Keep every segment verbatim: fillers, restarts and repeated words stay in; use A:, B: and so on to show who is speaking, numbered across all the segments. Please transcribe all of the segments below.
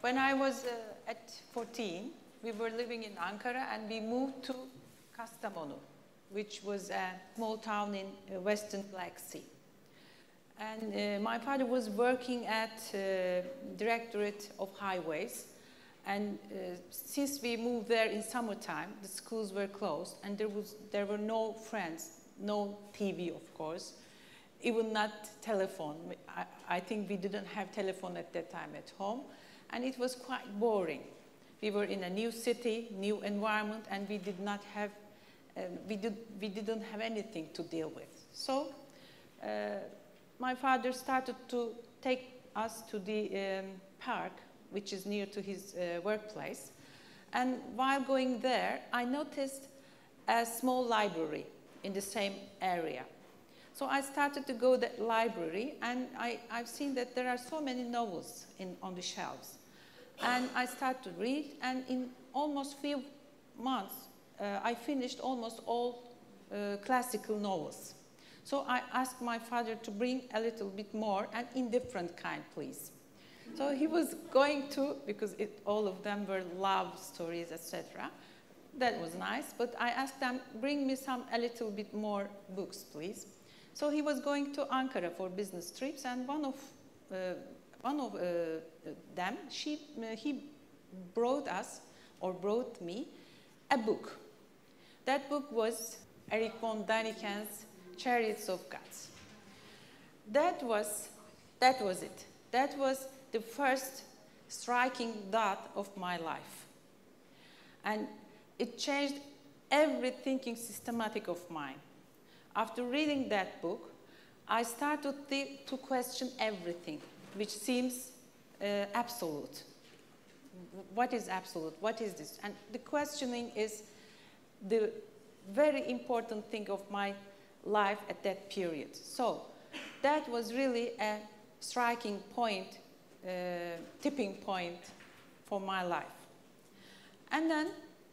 A: when I was uh, at fourteen, we were living in Ankara and we moved to Kastamonu, which was a small town in uh, Western Black Sea. And uh, my father was working at uh, Directorate of Highways. And uh, since we moved there in summertime, the schools were closed and there, was, there were no friends, no T V, of course, even not telephone. I, I think we didn't have telephone at that time at home. And it was quite boring. We were in a new city, new environment, and we did not have, uh, we, did, we didn't have anything to deal with. So uh, my father started to take us to the um, park, which is near to his uh, workplace. And while going there, I noticed a small library in the same area. So I started to go to that library, and I, I've seen that there are so many novels in, on the shelves. And I started to read, and in almost few months, uh, I finished almost all uh, classical novels. So I asked my father to bring a little bit more, and in different kind, please. So he was going to, because it, all of them were love stories, et cetera. That was nice, but I asked them, bring me some, a little bit more books, please. So he was going to Ankara for business trips, and one of, uh, one of uh, them, she, uh, he brought us, or brought me, a book. That book was Erich von Däniken's Chariots of Gods. That was, that was it. That was the first striking dot of my life. And it changed every thinking systematic of mine. After reading that book, I started to question everything, which seems uh, absolute. What is absolute? What is this? And the questioning is the very important thing of my life at that period. So that was really a striking point, uh, tipping point for my life. And then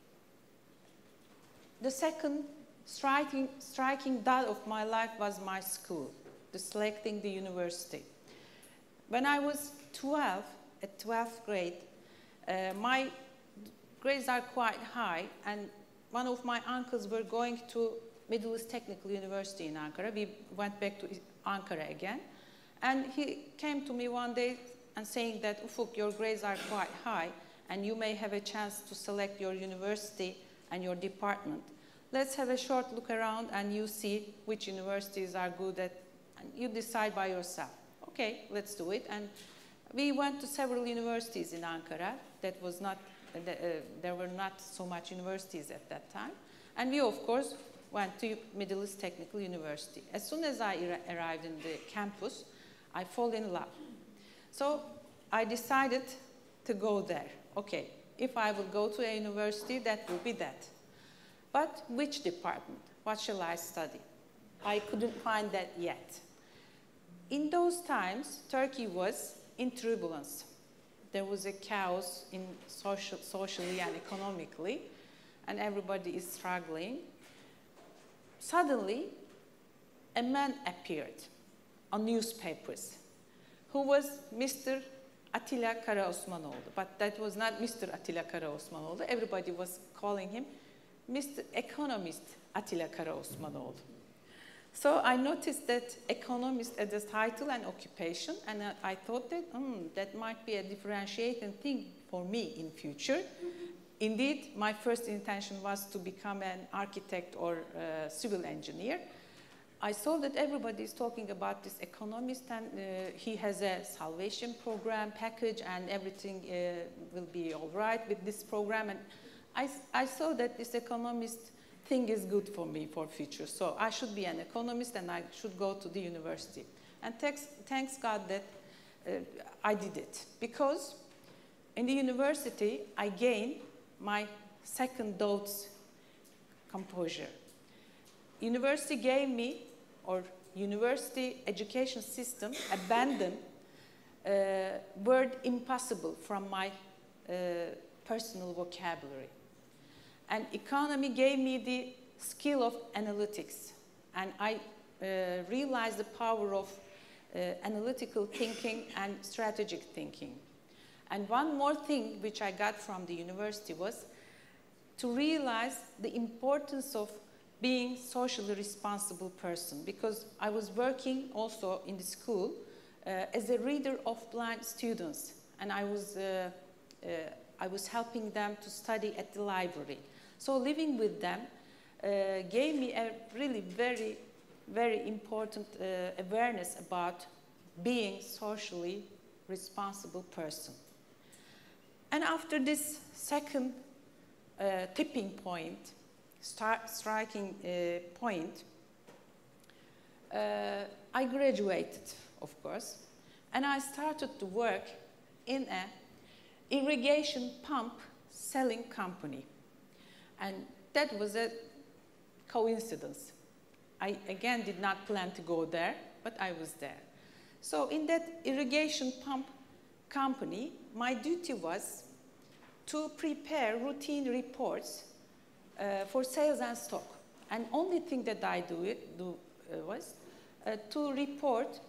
A: the second striking, striking dot of my life was my school, the selecting the university. When I was twelve, at twelfth grade, uh, my grades are quite high, and one of my uncles were going to Middle East Technical University in Ankara. We went back to Ankara again, and he came to me one day and saying that, Ufuk, your grades are quite high, and you may have a chance to select your university and your department. Let's have a short look around and you see which universities are good at, and you decide by yourself. Okay, let's do it. And we went to several universities in Ankara. That was not, uh, uh, there were not so much universities at that time. And we, of course, went to Middle East Technical University. As soon as I arrived in the campus, I fall in love. So I decided to go there. Okay, if I will go to a university, that will be that. But which department? What shall I study? I couldn't find that yet. In those times, Turkey was in turbulence. There was a chaos in social, socially and economically, and everybody is struggling. Suddenly, a man appeared on newspapers who was Mister Atilla Karaosmanoğlu. But that was not Mister Atilla Karaosmanoğlu. Everybody was calling him Mister Economist Atilla Karaosmanoğlu. So I noticed that economist as a title and occupation, and I thought that mm, that might be a differentiating thing for me in future. Indeed, my first intention was to become an architect or uh, civil engineer. I saw that everybody is talking about this economist, and uh, he has a salvation program package, and everything uh, will be all right with this program. And I, I saw that this economist thing is good for me for future. So I should be an economist, and I should go to the university. And thanks, thanks God that uh, I did it. Because in the university, I gained my second dose composure. University gave me, or university education system abandoned uh, word impossible from my uh, personal vocabulary. And economy gave me the skill of analytics. And I uh, realized the power of uh, analytical thinking and strategic thinking. And one more thing which I got from the university was to realize the importance of being socially responsible person, because I was working also in the school uh, as a reader of blind students, and I was, uh, uh, I was helping them to study at the library. So living with them uh, gave me a really very, very important uh, awareness about being socially responsible person. And after this second uh, tipping point, start, striking uh, point, uh, I graduated, of course, and I started to work in an irrigation pump selling company. And that was a coincidence. I, again, did not plan to go there, but I was there. So in that irrigation pump company, my duty was to prepare routine reports uh, for sales and stock. And only thing that I do, it, do uh, was uh, to report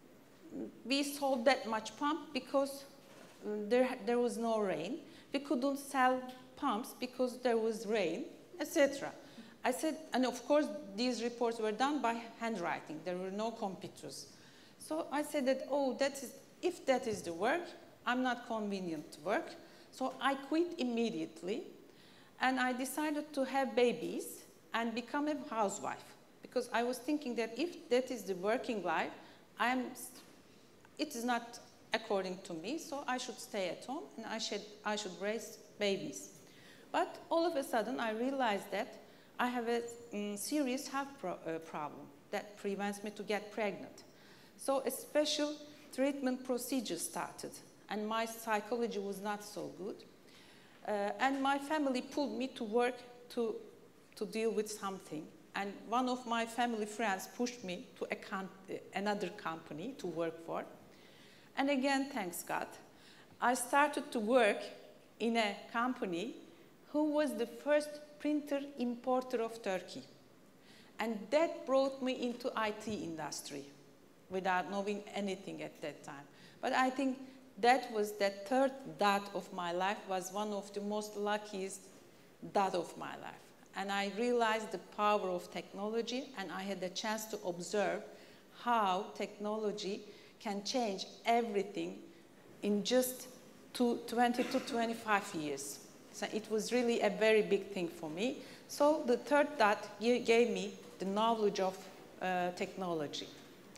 A: we sold that much pump because there, there was no rain. We couldn't sell pumps because there was rain, et cetera. I said, and of course, these reports were done by handwriting. There were no computers. So I said that, oh, that is, if that is the work, I'm not convenient to work. So I quit immediately, and I decided to have babies and become a housewife, because I was thinking that if that is the working life, I'm, it is not according to me, so I should stay at home and I should, I should raise babies. But all of a sudden, I realized that I have a um, serious health pro uh, problem that prevents me to get pregnant. So a special treatment procedure started, and my psychology was not so good. Uh, and my family pulled me to work to, to deal with something. And one of my family friends pushed me to a com another company to work for. And again, thanks God, I started to work in a company who was the first printer importer of Turkey. And that brought me into I T industry without knowing anything at that time. But I think that was that third dot of my life was one of the most luckiest dot of my life. And I realized the power of technology, and I had the chance to observe how technology can change everything in just two, twenty to twenty-five years. So it was really a very big thing for me. So the third dot gave me the knowledge of uh, technology.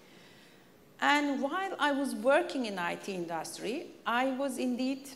A: And while I was working in I T industry, I was indeed,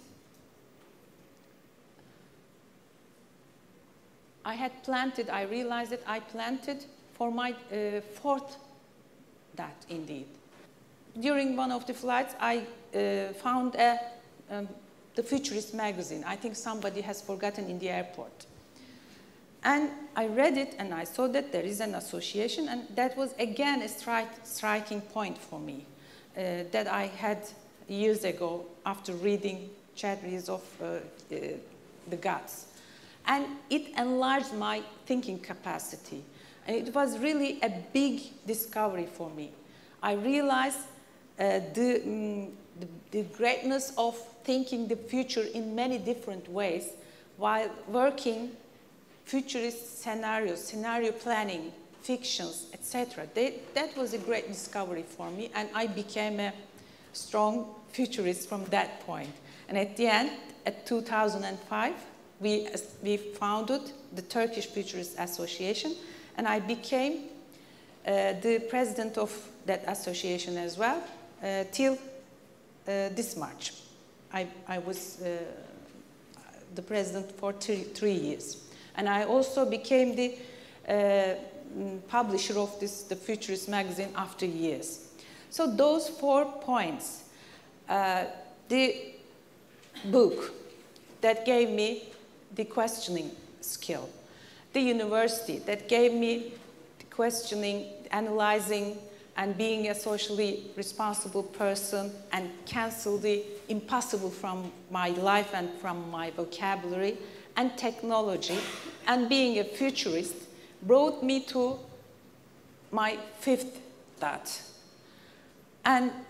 A: I had planted, I realized that I planted for my uh, fourth dot indeed. During one of the flights, I uh, found a, um, the Futurist magazine. I think somebody has forgotten in the airport. And I read it, and I saw that there is an association, and that was, again, a stri striking point for me uh, that I had years ago after reading Chatteries of uh, uh, the Gods. And it enlarged my thinking capacity. And it was really a big discovery for me. I realized uh, the, um, the, the greatness of thinking the future in many different ways while working futurist scenarios, scenario planning, fictions, et cetera. That was a great discovery for me, and I became a strong futurist from that point. And at the end, at two thousand five, we, we founded the Turkish Futurist Association, and I became uh, the president of that association as well, uh, till uh, this March. I, I was uh, the president for three, three years. And I also became the uh, publisher of this, the Futurist magazine after years. So those four points, uh, the book that gave me the questioning skill, the university that gave me the questioning, analyzing, and being a socially responsible person and cancel the impossible from my life and from my vocabulary, and technology, and being a futurist brought me to my fifth dot. And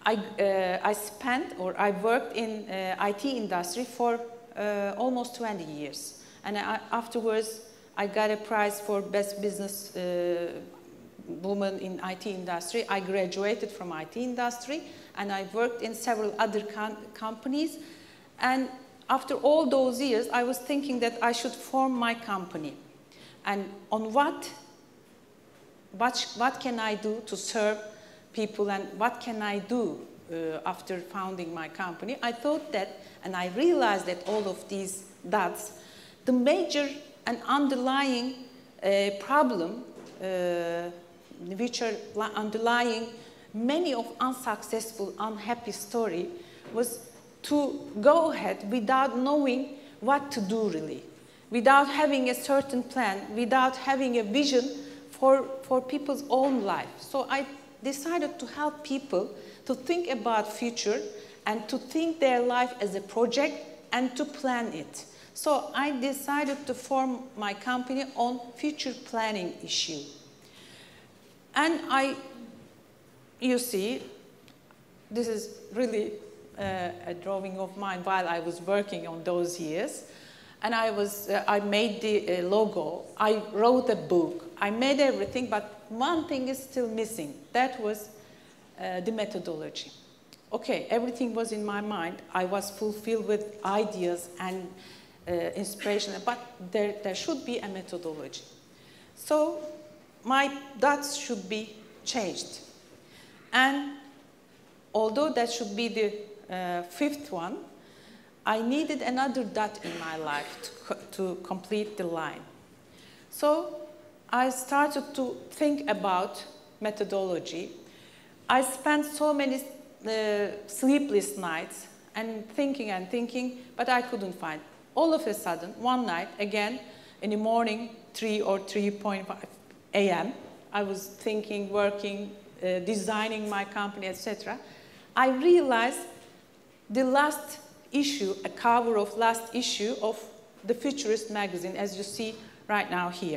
A: I, uh, I spent or I worked in uh, I T industry for uh, almost twenty years. And I, afterwards, I got a prize for best business uh, woman in I T industry. I graduated from I T industry, and I worked in several other com companies. And after all those years, I was thinking that I should form my company. And on what, what, what can I do to serve people, and what can I do uh, after founding my company? I thought that, and I realized that all of these dots, the major and underlying uh, problem uh, which are underlying many of unsuccessful, unhappy story was to go ahead without knowing what to do really, without having a certain plan, without having a vision for, for people's own life. So I decided to help people to think about future and to think their life as a project and to plan it. So I decided to form my company on future planning issue. And I, you see, this is really uh, a drawing of mine while I was working on those years. And I, was, uh, I made the uh, logo, I wrote a book, I made everything, but one thing is still missing. That was uh, the methodology. Okay, everything was in my mind. I was fulfilled with ideas and uh, inspiration, but there, there should be a methodology. So my dots should be changed. And although that should be the uh, fifth one, I needed another dot in my life to, to complete the line. So I started to think about methodology. I spent so many uh, sleepless nights and thinking and thinking, but I couldn't find. All of a sudden, one night, again, in the morning, three or three point five A M, I was thinking, working, uh, designing my company, et cetera. I realized the last issue, a cover of last issue of the Futurist magazine, as you see right now here.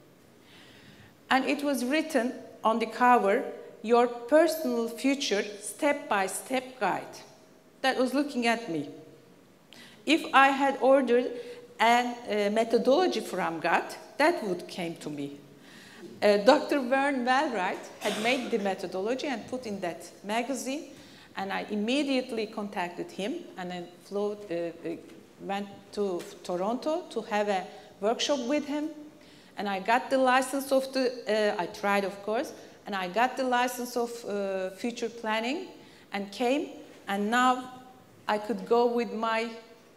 A: And it was written on the cover, "Your personal future step-by-step guide." That was looking at me. If I had ordered a uh, methodology from God, that would came to me. Uh, Doctor Vern Wellwright had made the methodology and put in that magazine, and I immediately contacted him and then flew, uh, went to Toronto to have a workshop with him. And I got the license of the, uh, I tried of course, and I got the license of uh, future planning and came, and now I could go with my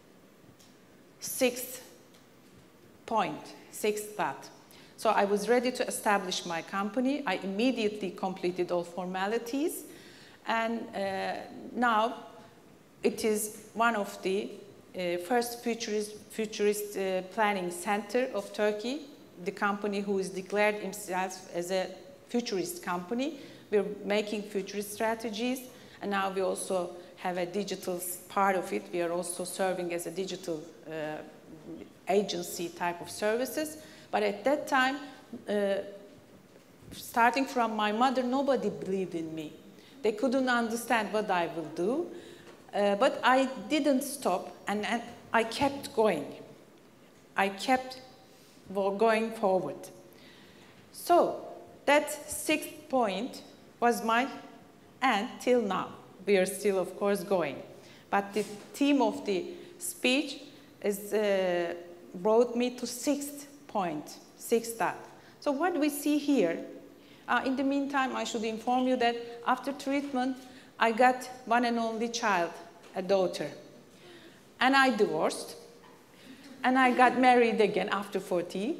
A: sixth point, sixth thought. So I was ready to establish my company. I immediately completed all formalities. And uh, now it is one of the uh, first futurist, futurist uh, planning center of Turkey, the company who is declared himself as a futurist company. We're making futurist strategies, and now we also have a digital part of it. We are also serving as a digital uh, agency type of services. But at that time, uh, starting from my mother, nobody believed in me. They couldn't understand what I will do, uh, but I didn't stop, and, and I kept going. I kept going forward. So that sixth point was my end till now. We are still, of course, going. But the theme of the speech is, uh, brought me to sixth point, sixth thought. So what we see here, uh, in the meantime, I should inform you that after treatment, I got one and only child, a daughter. And I divorced. And I got married again after forty.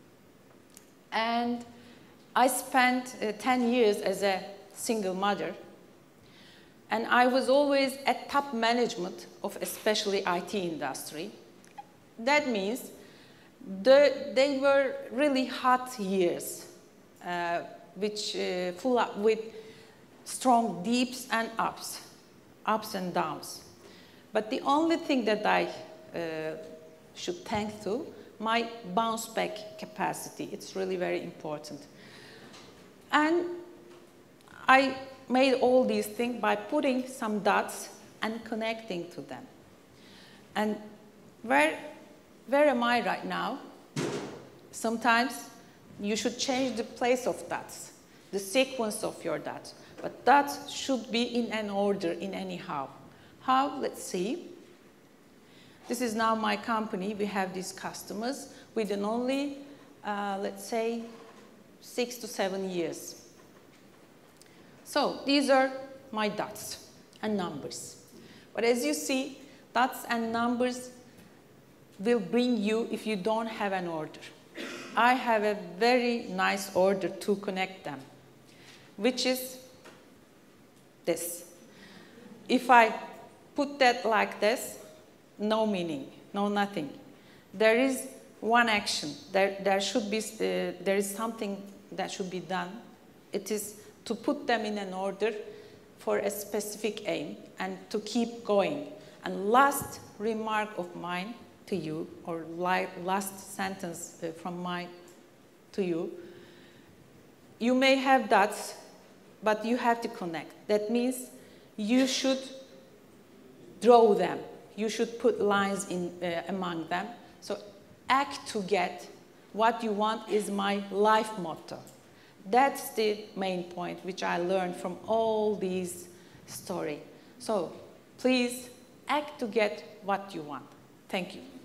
A: And I spent uh, ten years as a single mother. And I was always at top management of especially I T industry. That means the, they were really hot years, uh, which uh, full up with strong deeps and ups, ups and downs. But the only thing that I uh, should thank to, my bounce back capacity. It's really very important. And I made all these things by putting some dots and connecting to them. And where, where am I right now? Sometimes you should change the place of dots, the sequence of your dots. But dots should be in an order, in anyhow. How? Let's see. This is now my company. We have these customers within only, uh, let's say, six to seven years. So these are my dots and numbers. But as you see, dots and numbers will bring you if you don't have an order. I have a very nice order to connect them, which is this. If I put that like this, no meaning, no nothing. There is one action. There, there should be, uh, there is something that should be done. It is to put them in an order for a specific aim and to keep going. And last remark of mine to you, or last sentence uh, from mine to you, you may have dots, but you have to connect. That means you should draw them. You should put lines in, uh, among them. So act to get what you want is my life motto. That's the main point which I learned from all these stories. So please act to get what you want. Thank you.